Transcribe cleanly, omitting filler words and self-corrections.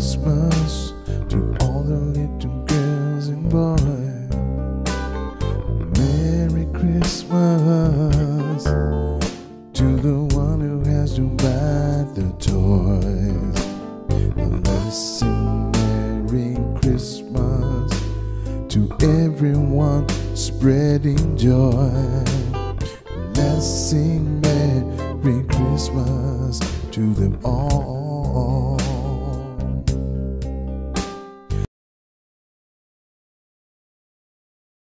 Christmas to all the little girls and boys. Merry Christmas to the one who has to buy the toys. Let's sing Merry Christmas to everyone spreading joy. Let's sing Merry Christmas to them all.